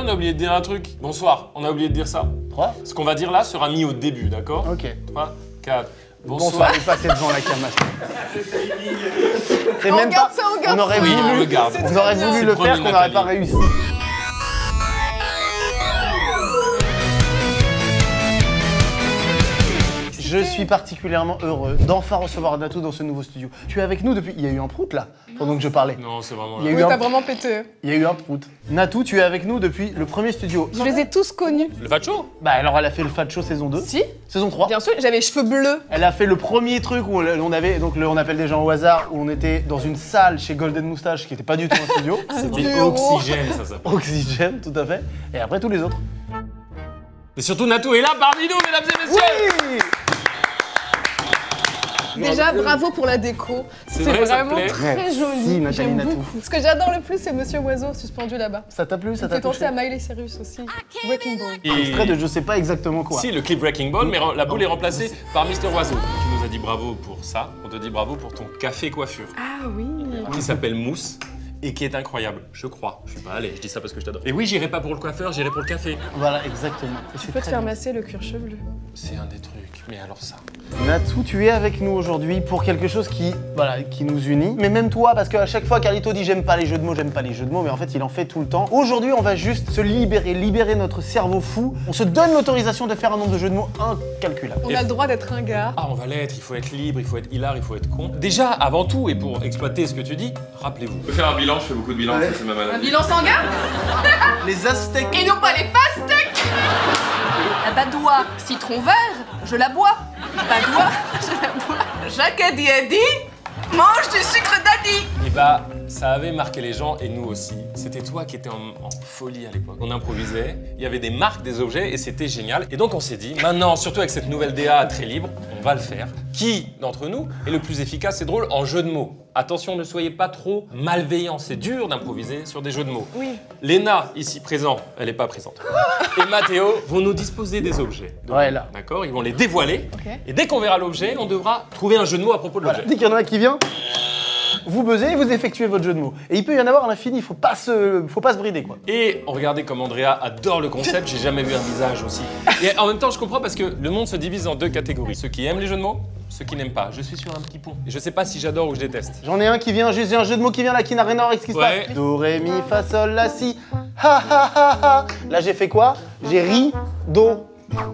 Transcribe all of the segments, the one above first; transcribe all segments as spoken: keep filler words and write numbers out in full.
on a oublié de dire un truc. Bonsoir, on a oublié de dire ça. trois. Ce qu'on va dire là sera mis au début, d'accord? Ok. trois, quatre. Bonsoir, Bonsoir. il passait devant la cam. C'est On même garde pas. ça, on garde on aurait ça. Oui, on voulu, le garde. on aurait bien. voulu C'est le promis, faire, qu'on n'aurait pas Nathalie. réussi. Je suis particulièrement heureux d'enfin recevoir Natou dans ce nouveau studio. Tu es avec nous depuis. Il y a eu un prout là, pendant que je parlais. Non, c'est vraiment Il y a là. eu Oui, un- t'as vraiment pété. Il y a eu un prout. Natou, tu es avec nous depuis le premier studio. Je les ai tous connus. Le facho? Bah alors elle a fait le Fat Show saison deux. Si, Saison trois. bien sûr, j'avais les cheveux bleus. Elle a fait le premier truc où on avait, donc le, on appelle des gens au hasard, où on était dans une salle chez Golden Moustache qui n'était pas du tout un studio. C'était bureau. Oxygène, ça s'appelle. Oxygène, tout à fait. Et après tous les autres. Et surtout, Natou est là parmi nous, mesdames et messieurs! Oui. Déjà, bravo pour la déco. C'est C'est vrai, ça te vraiment plaît très Merci, joli. Nathalie J'aime Natou. beaucoup. Ce que j'adore le plus, c'est Monsieur Oiseau suspendu là-bas. Ça t'a plu, ça Ça t'a fait penser touché à Miley Cyrus aussi. Wrecking Ball. Et- Extrait de je sais pas exactement quoi. Si, le clip Wrecking Ball, mais la boule est remplacée par Mister Oiseau. Tu nous as dit bravo pour ça. On te dit bravo pour ton café coiffure, Ah oui. qui s'appelle Mousse et qui est incroyable. Je crois. Je suis pas allé, je dis ça parce que je t'adore. Et oui, j'irai pas pour le coiffeur, j'irai pour le café. Voilà, exactement. Et Tu c'est peux te très faire bien. masser le cuir chevelu. C'est un des trucs. Mais alors ça. Natou, tu es avec nous aujourd'hui pour quelque chose qui, voilà, qui nous unit. Mais même toi, parce qu'à chaque fois, Carlito dit j'aime pas les jeux de mots, j'aime pas les jeux de mots, mais en fait, il en fait tout le temps. Aujourd'hui, on va juste se libérer, libérer notre cerveau fou. On se donne l'autorisation de faire un nombre de jeux de mots incalculable. On a le droit d'être un gars. Ah, on va l'être, il faut être libre, il faut être hilar, il faut être con. Déjà, avant tout, et pour exploiter ce que tu dis, rappelez-vous. Je peux faire un bilan, je fais beaucoup de bilans, ça c'est ma maladie. Un bilan sanguin Les Aztèques. et non pas les pastèques. La badoie, citron vert, je la bois. Badoie, je la bois. Jacques a dit, a dit, mange du sucre daddy. Et bah, ça avait marqué les gens et nous aussi. C'était toi qui étais en, en folie à l'époque. On improvisait, il y avait des marques, des objets et c'était génial. Et donc on s'est dit, maintenant, surtout avec cette nouvelle D A très libre, on va le faire. Qui d'entre nous est le plus efficace et drôle en jeu de mots? Attention, ne soyez pas trop malveillants, c'est dur d'improviser sur des jeux de mots. Oui. Léna, ici présent, elle n'est pas présente. Et Mathéo vont nous disposer des objets. Donc, Ouais, là. D'accord, ils vont les dévoiler. Ok. Et dès qu'on verra l'objet, on devra trouver un jeu de mots à propos de Voilà, l'objet. dès qu'il y en a un qui vient, vous buzzez et vous effectuez votre jeu de mots. Et il peut y en avoir à l'infini, faut pas se, faut pas se brider quoi. Et regardez comme Andrea adore le concept, j'ai jamais vu un visage aussi. Et en même temps, je comprends parce que le monde se divise en deux catégories. Ceux qui aiment les jeux de mots, ceux qui n'aiment pas. Je suis sur un petit pont. Et je sais pas si j'adore ou je déteste. J'en ai un qui vient, j'ai un jeu de mots qui vient là qui n'a rien à voir avec ce qui se Ouais. passe. Do, ré, mi, fa, sol, la, si. Ha ha ha ha. Là j'ai fait quoi? J'ai ri, do.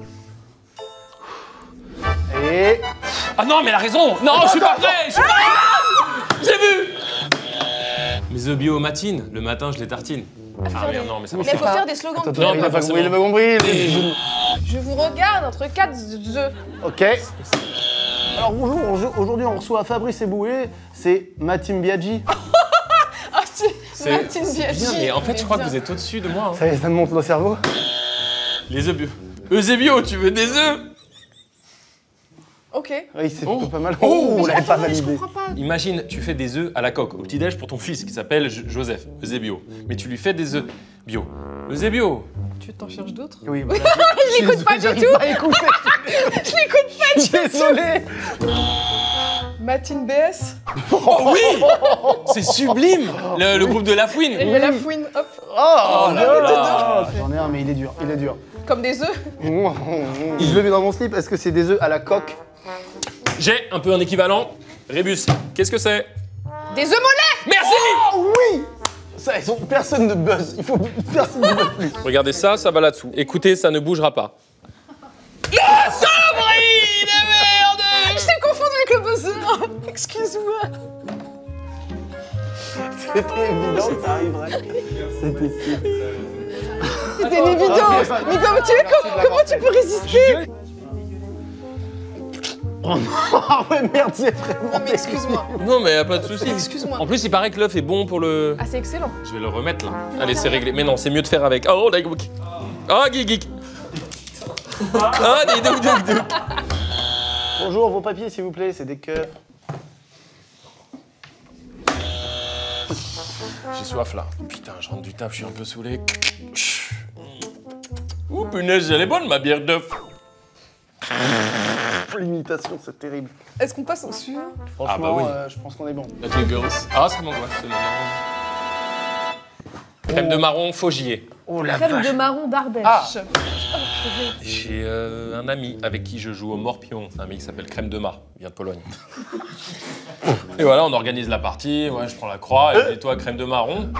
Et. Ah non, mais elle a raison. Non, je suis pas prêt. Je suis pas prêt. J'ai vu. Mais The Bio matine, le matin je les tartine. Ah faire oui, des- non, mais ça Mais marche il faut pas. faire des slogans. Attends, de Non, il pas a pas compris, il a pas forcément. compris. les jeux de mots. Je vous regarde entre quatre œufs. Ok. Alors bonjour, bonjour. Aujourd'hui on reçoit Fabrice Eboué, c'est Matim Biaggi. Ah si, C'est Martine c'est Biaggi. bien, mais en fait, je crois que bien. vous êtes au-dessus de moi. hein. Ça y est, ça me monte le cerveau. Les œufs bio. Eusebio, tu veux des œufs? Ok. Oui, c'est Oh. plutôt pas mal. Oh. Oh, on Mais l'avait pas attends, mais je validé. comprends pas. Imagine, tu fais des œufs à la coque au petit-déj pour ton fils qui s'appelle Jo- Joseph, Eusebio. Mais tu lui fais des œufs bio. Eusebio. Tu t'en cherches d'autres? Oui, voilà. Je l'écoute pas du J'arrive tout. pas à écouter. Je l'écoute pas Je suis désolé. Matine B S. Oh oui. C'est sublime. Le, le groupe de La Fouine. Et la fouine, hop. Oh, là là là. J'en ai un, mais il est dur, il est dur. Comme des œufs. Je le mets dans mon slip, est-ce que c'est des œufs à la coque? J'ai un peu un équivalent. Rébus, qu'est-ce que c'est? Des œufs mollets. Merci. Oh oui. Ça, ils sont- personne ne buzz, il faut personne ne buzz plus. Regardez ça, ça va là-dessous. Écoutez, ça ne bougera pas. La saloperie de merde. Je t'ai confondu avec le buzzer. Excuse-moi. C'était évident que ça arriverait. C'était sûr. C'était une évidence. Mais comment tu, comment, comment tu peux résister? Oh non, ah ouais, merde, c'est vraiment. Non mais excuse-moi. Non, mais y a pas de souci. Excuse-moi. En plus, il paraît que l'œuf est bon pour le. Ah c'est excellent. Je vais le remettre là. Allez, c'est réglé. Mais non, c'est mieux de faire avec. Oh, like geek. Oh, geek, geek. Ah, dis donc, donc, donc. Bonjour, vos papiers s'il vous plaît, c'est des cœurs. J'ai soif là. Putain, je rentre du taf, je suis un peu saoulé. Ouh, punaise, elle est bonne ma bière d'œuf. L'imitation, c'est terrible. Est-ce qu'on passe au suivant? Franchement, Ah bah oui. euh, je pense qu'on est bon. La Girls. Ah, c'est bon, ouais, c'est marrant. Crème de marron, faugier. Oh la Crème vache. de marron d'Ardèche. Ah. J'ai euh, un ami avec qui je joue au Morpion. C'est un ami qui s'appelle Crème de Mar, il vient de Pologne. Et voilà, on organise la partie, ouais, je prends la croix, et dis toi Crème de Marron.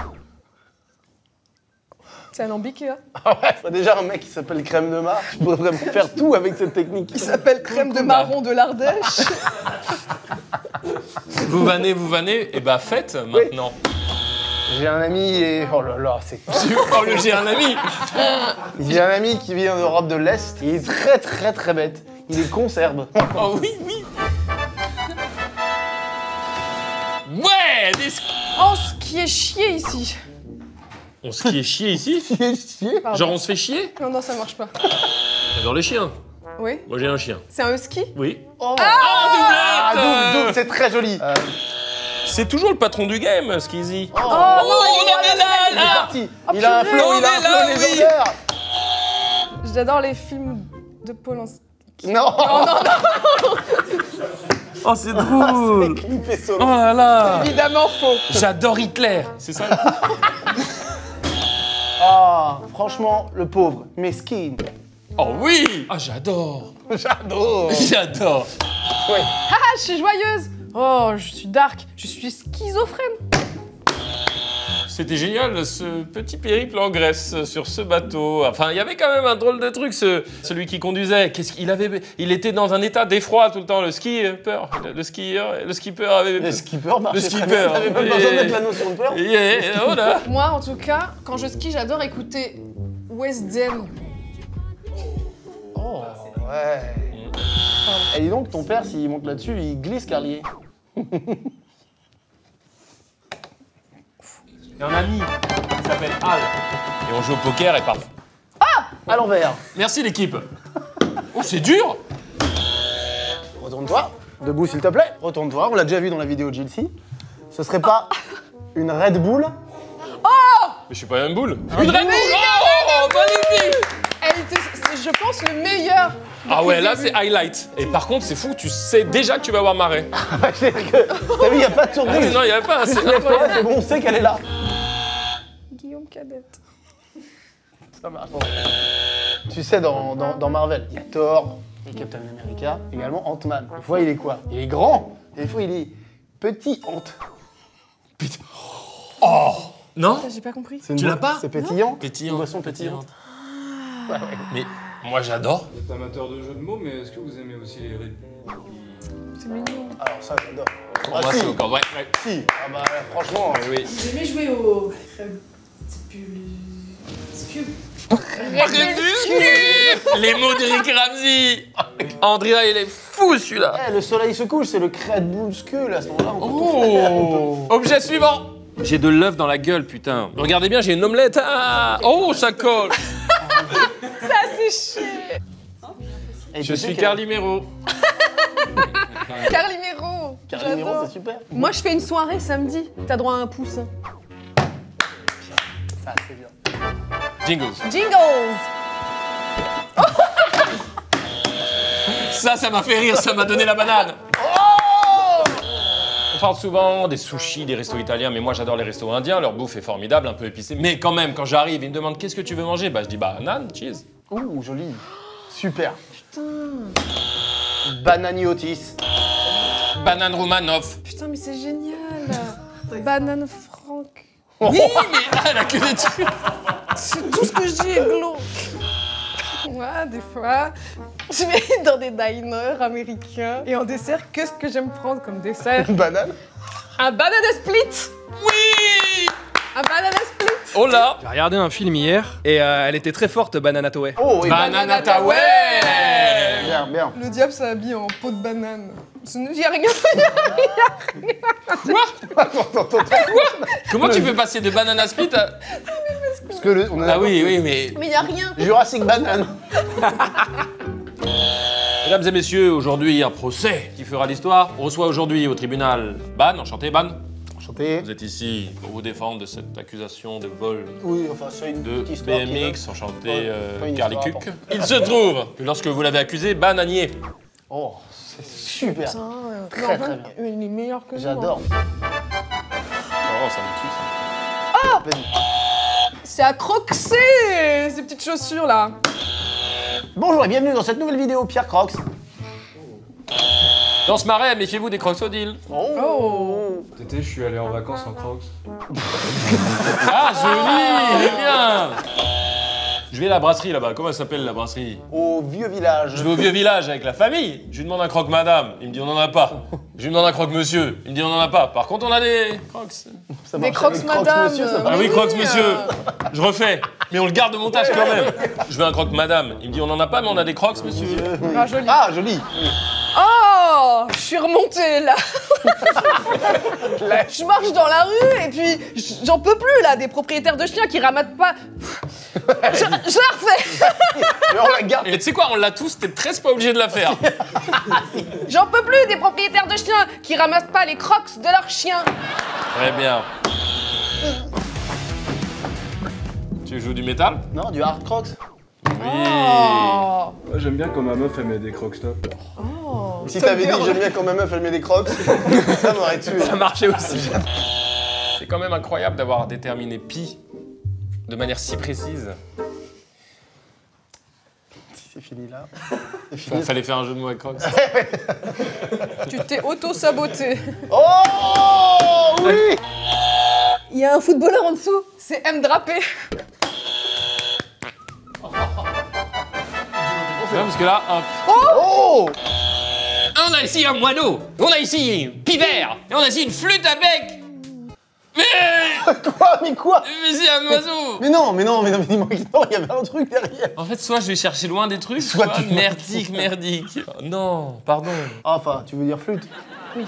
C'est alambiqué, hein. Ah ouais, bah déjà un mec qui s'appelle Crème de Mar, je pourrais vraiment faire tout avec cette technique. Il s'appelle crème de marron de l'Ardèche. Vous vannez, vous vannez, et bah faites maintenant. J'ai un ami et... Oh là là, c'est... Oh, le j'ai un ami. J'ai un ami qui vient d'Europe de l'Est, il est très très très bête. Il est conserve. Oh oui, oui. Ouais, des sk- Oh, ce qui est chier ici. On se est chier ici. Il est chier. Pardon. Genre on se fait chier. Non, non, ça marche pas. J'adore les chiens. Oui. Moi j'ai un chien. C'est un husky. Oui. Oh, Ah, Ah, double, double, c'est très joli. Euh, C'est toujours le patron du game, Skizzy. oh, Oh, non, on il en est là, il est là. parti. Il a un purée. flow, On il a un est là, flow oui. légendaire. J'adore les films de Polanski. Non, Oh, c'est drôle. clip est solo. Oh là là. Évidemment faux. J'adore Hitler. C'est ça. Ah, franchement, le pauvre, mesquine. Oh oui. Ah, j'adore. J'adore. J'adore. Ouais. Ah, je suis joyeuse. Oh, je suis dark. Je suis schizophrène. C'était génial ce petit périple en Grèce sur ce bateau. Enfin, il y avait quand même un drôle de truc. Ce, celui qui conduisait, qu'est-ce qu'il avait Il était dans un état d'effroi tout le temps. Le skieur, le skieur, le skipper avait. Le skipper marchait Le très skipper. bien. T'avais pas besoin de mettre la notion de peur. Yeah, voilà. Moi, en tout cas, quand je skie, j'adore écouter West Zen. Oh, ouais. Et dis donc, ton père, s'il monte là-dessus, il glisse, Carlier. Il y a un ami qui s'appelle Al. Et on joue au poker et parfois. À l'envers. Merci l'équipe. Oh, c'est dur. Retourne-toi. Debout, s'il te plaît. Retourne-toi. On l'a déjà vu dans la vidéo de Gilsey. Ce serait pas une Red Bull? Mais je suis pas une boule. Une Red Bull. Oh, magnifique. Elle était, c'est, je pense, le meilleur. Ah ouais, depuis là le c'est début. highlight. Et par contre, c'est fou, tu sais déjà que tu vas avoir marée. C'est-à-dire que, t'as vu, il n'y a pas de Ah surprise. oui, non, il y avait pas. C'est Lève-toi, c'est bon, on sait qu'elle est là. Guillaume Cadette. Ça marche. Tu sais, dans, dans, dans Marvel, il y a Thor, il y a Captain America, également Ant-Man. Des fois, il est quoi? Il est grand, et des fois, il est petit Ant. Putain. Oh non. Putain, j'ai pas compris. C'est une Tu bo- l'as pas? C'est pétillant. Pétillant. Une boisson pétillante. Ouais, ouais. Mais moi j'adore. Vous êtes amateur de jeux de mots, mais est-ce que vous aimez aussi les rythmes? C'est mignon. Alors ça, j'adore. Pour Ah, moi si. c'est encore. Ouais, ouais. Si. Ah bah, franchement. Oui, oui. Vous aimez jouer au Crépuscule? Les mots d'Eric Ramsey. Andrea, il est fou celui-là. Eh, le soleil se couche, c'est le Red Bull Skull à ce moment-là. on peut tout faire. Oh. Objet suivant. J'ai de l'œuf dans la gueule, putain. Regardez bien, j'ai une omelette. Ah. Oh, ça colle. Ça, c'est chier. Et Je tu sais suis que- Carlimero. Carlimero. Carlimero, J'adore. c'est super. Moi, je fais une soirée samedi. T'as droit à un pouce. Ça, c'est bien. Jingles. Jingles. Ça, ça m'a fait rire, ça m'a donné la banane. On parle souvent des sushis, des restos italiens, mais moi j'adore les restos indiens. Leur bouffe est formidable, un peu épicée. Mais quand même, quand j'arrive, ils me demandent qu'est-ce que tu veux manger. Bah je dis bah banane, cheese. Ouh, joli. Super. Putain. Bananiotis. Banane Romanov. Putain, mais c'est génial. Banane Franck. Oui, mais ah, elle a que des trucs. C'est tout ce que je dis est glauque. Moi, des fois, je vais dans des diners américains et en dessert, qu'est-ce que j'aime prendre comme dessert? Une banane. Un banana split. Oui. Un banana split. Oh là. J'ai regardé un film hier et euh, elle était très forte, Banana Toei. Oh, et Banana Tawai. Bien, bien. Le diable s'habille en peau de banane. Il y a rien. Attends, attends, attends. Comment tu peux passer de banana split à... Parce que le, on a Ah oui, oui, mais... Mais il y a rien. Jurassic Banane. Mesdames et messieurs, aujourd'hui, un procès qui fera l'histoire. On reçoit aujourd'hui au tribunal Ban, enchanté Ban. Enchanté. Vous êtes ici pour vous défendre de cette accusation de vol Oui, enfin, c'est une de petite histoire. B M X, qui- enchanté Ouais, euh, pas une Carly histoire Cook. importante. Il se trouve que lorsque vous l'avez accusé, Ban a nié. Oh, c'est super. Putain, euh, Très, mais en très fait, bien. Il est meilleur que nous. J'adore. Oh, ça me tue ça. C'est c'est à croxer ces petites chaussures là. Bonjour et bienvenue dans cette nouvelle vidéo Pierre Crocs. Dans ce marais, méfiez-vous des crocodiles. Oh. Cet été, je suis allé en vacances en Crocs. Ah, joli, il est bien. Je vais à la brasserie là-bas, comment elle s'appelle la brasserie? Au vieux village. Je vais au vieux village avec la famille. Je lui demande un croque madame, il me dit on en a pas. Je lui demande un croque monsieur, il me dit on en a pas. Par contre on a des crocs. Ça Des marche crocs avec madame. monsieur, ça Ah marche. oui, Oui, croque euh. monsieur. Je refais, mais on le garde de montage quand même. Je veux un croque madame, il me dit on en a pas mais on a des crocs monsieur. Oui. Ah, joli. Ah, joli. Oh, je suis remontée là. Je marche dans la rue et puis j'en peux plus là, des propriétaires de chiens qui ramassent pas. Je, je la refais. Mais on la garde. Et tu sais quoi, on l'a tous, t'es presque pas obligé de la faire. J'en peux plus des propriétaires de chiens qui ramassent pas les crocs de leurs chiens. Très bien. Tu joues du métal? Non, du hard Crocs. Oui. Oh. Moi, j'aime bien quand ma meuf, elle met des Crocs top. Oh. Si t'avais dit j'aime bien quand ma meuf elle met des Crocs, ça m'aurait tué. Ça marchait aussi. C'est quand même incroyable d'avoir déterminé pi de manière si précise. C'est fini là. C'est Il fini. fallait faire un jeu de mots avec crocs. Tu t'es auto-saboté. Oh oui. Il y a un footballeur en dessous. C'est M. Drapé. Non, parce que là, hop. Oh. On a ici un moineau, on a ici un pivert, et on a ici une flûte à bec. Mais, Quoi? Mais quoi? mais c'est un oiseau. Mais non, mais non, mais non, mais dis-moi que non, il y avait un truc derrière. En fait, soit je vais chercher loin des trucs, Soit soit, tu- merdique, merdique. Non, pardon. Enfin, tu veux dire flûte? Oui,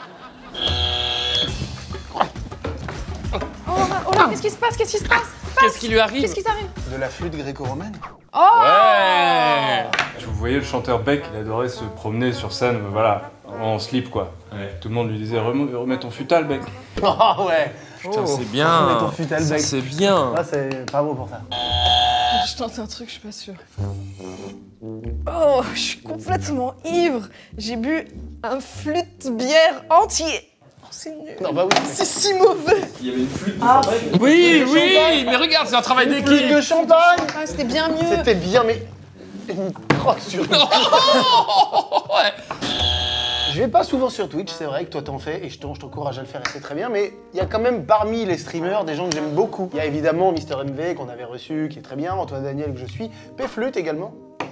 Oh là, oh là, qu'est-ce qui se passe? Qu'est-ce qui se passe? Qu'est-ce qui lui arrive? Qu'est-ce qui t'arrive? De la flûte gréco-romaine? Oh Ouais. Vous voyez, le chanteur Beck, il adorait se promener sur scène, euh, voilà, en slip quoi. Tout le monde lui disait remets, remets ton futal, Beck. Oh ouais. Putain, c'est Mets bien. ton futal Ça, bec. c'est bien. Ah, c'est pas beau pour ça. Je tente un truc, je suis pas sûre. Oh, je suis complètement ivre. J'ai bu un flûte bière entier. Oh, c'est nul. Non, bah oui. C'est si mauvais. Il y avait une flûte. Oui, oui, mais regarde, c'est un travail Flûte d'équipe. de champagne. Ah, c'était bien mieux. C'était bien, mais une croque sur une. Ouais. Je vais pas souvent sur Twitch, c'est vrai que toi t'en fais et je t'en- je t'encourage à le faire et c'est très bien, mais il y a quand même parmi les streamers des gens que j'aime beaucoup. Il y a évidemment Mister M V qu'on avait reçu, qui est très bien, Antoine Daniel que je suis, P-Flute également.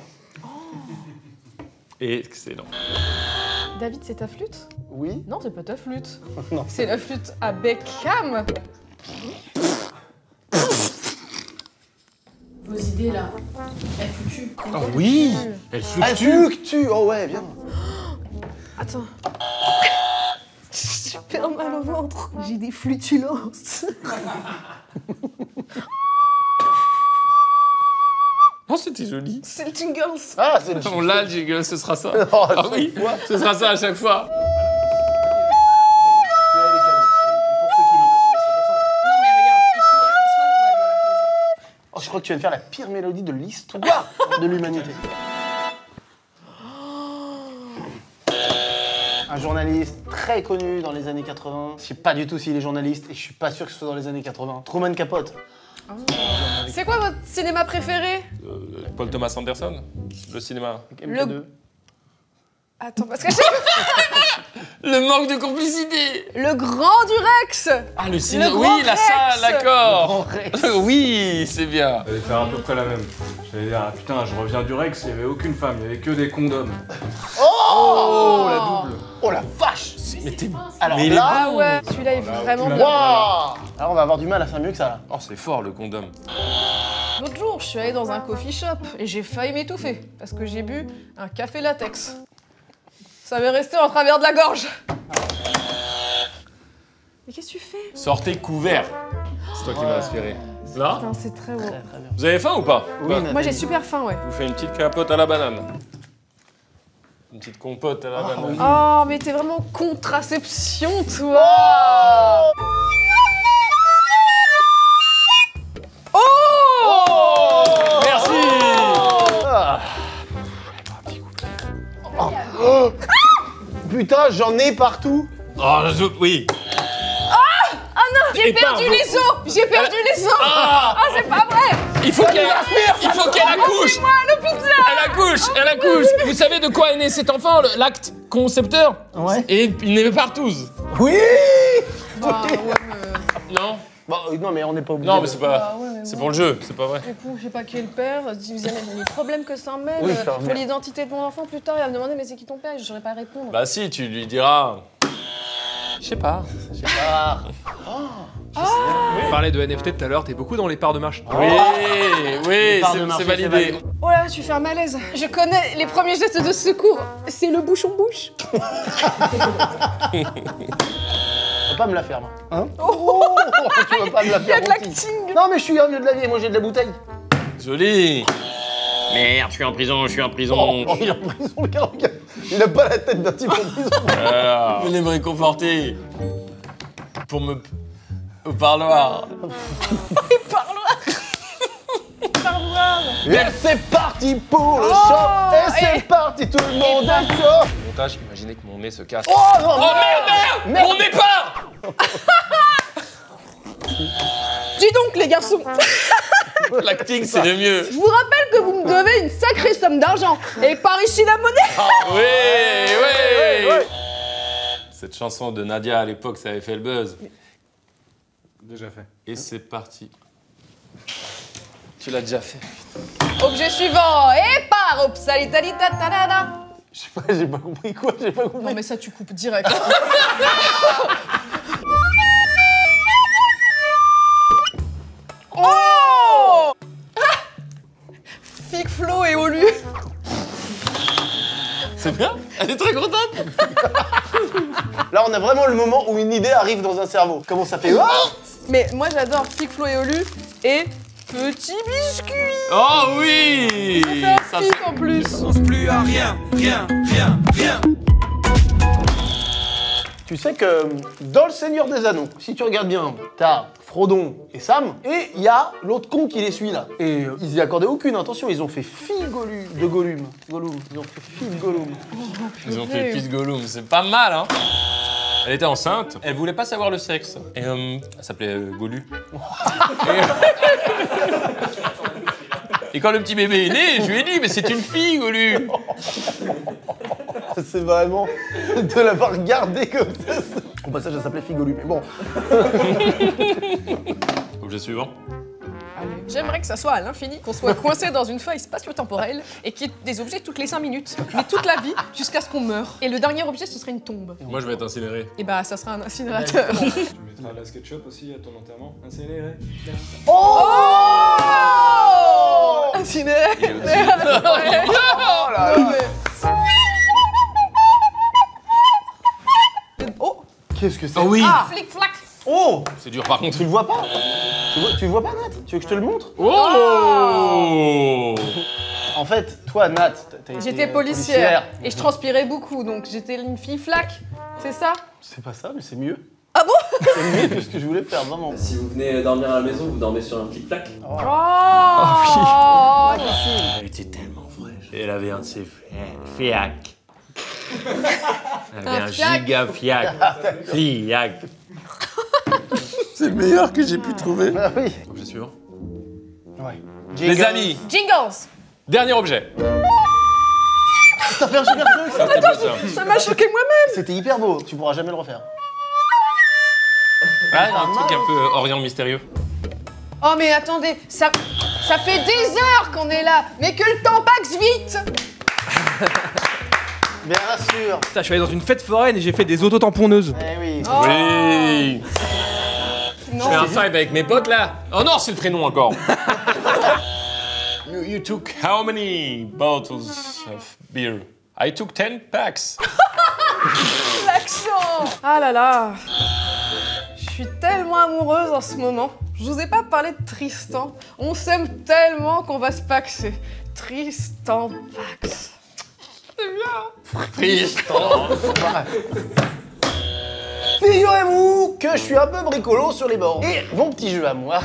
Excellent. David, c'est ta flûte? Oui. Non, c'est pas ta flûte. Non. C'est la flûte à Beckham. Vos idées là, elles foutues. Oh oui, elle Ah, fluctue. fluctue. Oh ouais, bien. Attends. J'ai super mal au ventre. J'ai des flutulences. Oh, c'était joli. C'est le jingles. Ah, c'est le On l'a, le jingle, ce sera ça. Oh, Ah chaque oui, fois. ce sera ça à chaque fois. Oh, je crois que tu viens de faire la pire mélodie de l'histoire de l'humanité. Un journaliste très connu dans les années quatre-vingts. Je sais pas du tout s'il est journaliste et je suis pas sûr que ce soit dans les années quatre-vingts. Truman Capote. C'est quoi votre cinéma préféré? Euh, Paul Thomas Anderson, le cinéma. M P deux. Attends, parce que j'ai... Le manque de complicité. Le Grand Durex. Ah, le cinéma. Le Grand Oui, la Rex. salle, d'accord. Grand Rex. Oui, c'est bien. J'allais faire à peu près la même. J'allais dire, ah, putain, je reviens du Rex, il y avait aucune femme, il y avait que des condoms. Oh, la double. Oh la vache. Mais t'es. Alors Mais il est là, Ah ouais, celui-là est vraiment tu l'as. bien. waouh. Alors on va avoir du mal à faire mieux que ça là. Oh, c'est fort le condom. L'autre jour, je suis allée dans un coffee shop et j'ai failli m'étouffer parce que j'ai bu un café latex. Ça m'est resté en travers de la gorge. Mais qu'est-ce que tu fais? Sortez couvert. C'est toi qui m'as inspiré. Là, Putain, c'est très beau. Très très bien. vous avez faim ou pas? Oui, Bah, Nathalie. Moi, j'ai super faim, ouais. je vous fais une petite capote à la banane. Une petite compote à la banane. oui. Oh, mais t'es vraiment contraception, toi. Oh. Merci. Ah. Oh. Putain, j'en ai partout. Oh, je- oui. J'ai et part. perdu les os. J'ai perdu les os. Ah, Ah, c'est pas vrai. il faut qu'elle il faut qu'elle accouche. Moi, le pizza. Elle accouche, elle accouche. Vous savez de quoi est né cet enfant, le- l'acte concepteur? Ouais. Et il n'est pas tous. Oui. Ah, ouais, mais... Non. Bah, euh, non, mais on n'est pas obligé. Non, de- mais c'est pas. Ah, ouais, mais C'est bon. pour le jeu, c'est pas vrai. Du coup, je sais pas qui est le père. Je dis, vous avez des problèmes que ça emmène. Oui, ça Pour emmène. l'identité de mon enfant, plus tard, il va me demander, mais c'est qui ton père? Je saurais pas répondre. Bah si, tu lui diras. Je sais pas. Ah. On parlait de N F T tout à l'heure, t'es beaucoup dans les parts de marché. Oui, oui, parts de c'est- marché, c'est c'est validé. validé. Oh là, tu fais un malaise. Je connais les premiers gestes de secours. C'est le bouchon-bouche. Tu vas pas me la faire, moi. Hein? Oh, Tu vas pas me la il y a faire, de mon petit. l'acting. Non, mais je suis un vieux de la vie, moi j'ai de la bouteille. Joli. Merde, je suis en prison, je suis en prison. Oh, il est en prison, le gars, regarde. Il a pas la tête d'un type en prison. Ah, venez me réconforter. Pour me. Au parloir. Parloir. Parloir. Et c'est parti pour le Oh, shop. Et c'est et- parti, tout le monde est chaud. Montage, imaginez que mon nez se casse. Oh non, Oh merde, merde, Merde. Mon nez part. Dis donc, les garçons. L'acting, c'est le mieux. Je vous rappelle que vous me devez une sacrée somme d'argent. Et par ici la monnaie. Oui, oui, ouais. Cette chanson de Nadia à l'époque, ça avait fait le buzz. Déjà fait. Et c'est parti. Tu l'as déjà fait. Objet suivant. Et par Opsalitalita tadada. Je sais pas, j'ai pas compris quoi, j'ai pas compris. Non, mais ça, tu coupes direct. Oh Fig, Flo et Olu. C'est bien. Elle est très contente. Là, on a vraiment le moment où une idée arrive dans un cerveau. Comment ça fait? Oh Mais moi, j'adore Fig, Flo et Olu. Et Petit Biscuit. Oh oui. Ça fait un Ça, fig c'est- en plus. plus à rien, rien, rien, rien. Tu sais que dans Le Seigneur des Anneaux, si tu regardes bien, t'as Frodon et Sam, et il y a l'autre con qui les suit là. Et euh, ils y accordaient aucune intention, ils ont fait fi Gollum, de Gollum. Gollum. Ils ont fait fi de Gollum. Ils ont fait Fils Gollum, c'est pas mal, hein. Elle était enceinte, elle voulait pas savoir le sexe. Et euh, elle s'appelait euh, Golu. Et... Et quand le petit bébé est né, je lui ai dit, mais c'est une fille, Golu. C'est vraiment de l'avoir regardé comme ça. Au passage, elle s'appelait Figolu, mais bon. Objet suivant. J'aimerais que ça soit à l'infini, qu'on soit coincé dans une faille spatio-temporelle et qu'il y ait des objets toutes les cinq minutes, mais toute la vie, jusqu'à ce qu'on meure. Et le dernier objet, ce serait une tombe. Moi, je vais être incinéré. Et bah, ça sera un incinérateur. Tu mettras la SketchUp aussi à ton enterrement. Incinéré. Oh Incinéré. Ouais. Oh là là. Oh Qu'est-ce que c'est? Oh oui. Ah Flic-flac. Oh, C'est dur par contre. tu le vois pas? Tu vois, tu le vois pas, Nat? Tu veux que je te le montre? Oh. En fait, toi, Nat, t'as- t'as été, J'étais euh, policière et je transpirais beaucoup, donc j'étais une fille flac. C'est ça? C'est pas ça, mais c'est mieux. Ah bon? C'est mieux que ce que je voulais faire, vraiment. Si vous venez dormir à la maison, vous dormez sur un flic-flac. Oh, oh Elle était tellement fraîche. Elle avait un de ses fiac. Elle avait Un un fiac. giga fiac. Fiac. C'est le meilleur que j'ai pu trouver. Ah oui. Objet suivant. Ouais. Les Jingles. amis, Jingles. dernier objet. T'as fait un super truc. Ça, c'était beau, ça. Ça m'a choqué moi-même. C'était hyper beau, tu pourras jamais le refaire. Ah, un truc un peu Orient mystérieux. Oh mais attendez, ça, ça fait des heures qu'on est là, mais que le temps passe vite. Bien sûr. Putain, je suis allé dans une fête foraine et j'ai fait des autotamponneuses. Eh oui. Oh. Oui. Non. Je fais un five avec mes potes là. Oh non, c'est le prénom encore. you, you took how many bottles of beer? I took ten packs. L'accent. Ah là là. Je suis tellement amoureuse en ce moment. Je vous ai pas parlé de Tristan. On s'aime tellement qu'on va se paxer. Tristan Pax. C'est bien. Tristan. Figurez-vous que je suis un peu bricolo sur les bords. Et mon petit jeu à moi,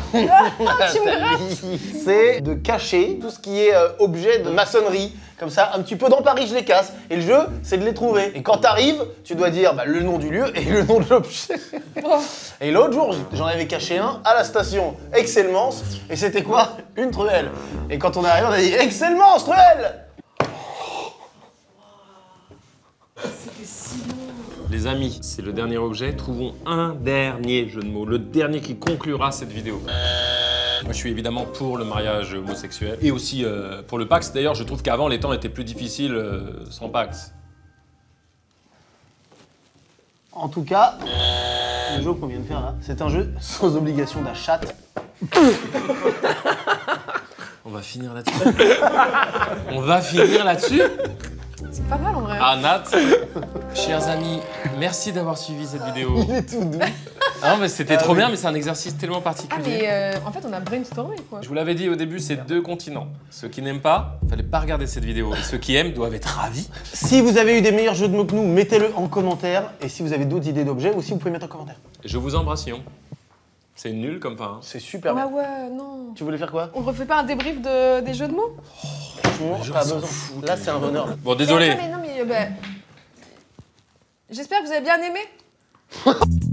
c'est de cacher tout ce qui est euh, objet de maçonnerie. Comme ça, un petit peu dans Paris, je les casse. Et le jeu, c'est de les trouver. Et quand t'arrives, tu dois dire bah, le nom du lieu et le nom de l'objet. Oh. Et l'autre jour, j'en avais caché un à la station Excelmance. Et c'était quoi? Une truelle. Et quand on est arrivé, on a dit Excelmance, truelle. Les amis, c'est le dernier objet. Trouvons un dernier jeu de mots, le dernier qui conclura cette vidéo. Moi, je suis évidemment pour le mariage homosexuel et aussi euh, pour le Pax. D'ailleurs, je trouve qu'avant, les temps étaient plus difficiles euh, sans Pax. En tout cas, le jeu qu'on vient de faire là, c'est un jeu sans obligation d'achat. On va finir là-dessus. On va finir là-dessus. C'est pas mal en vrai. Ah, Nat, chers amis, merci d'avoir suivi cette vidéo. Il est tout doux. Ah non, mais c'était Ah trop oui. bien, mais c'est un exercice tellement Ah particulier. mais euh, en fait on a brainstormé quoi. Je vous l'avais dit au début, c'est deux continents. Ceux qui n'aiment pas, fallait pas regarder cette vidéo. Et ceux qui aiment doivent être ravis. Si vous avez eu des meilleurs jeux de mots que nous, mettez-le en commentaire. Et si vous avez d'autres idées d'objets aussi, vous pouvez mettre en commentaire. Je vous embrasse, Sion. C'est nul comme fin. Hein. C'est super Ah bien. ouais, non. Tu voulais faire quoi? On refait pas un débrief de, des jeux de mots? Franchement, les gens pas s'en besoin. foutent, Là, les c'est un gens. bonheur. Bon, désolé. Mais, attends, mais non mais... euh, bah, j'espère que vous avez bien aimé.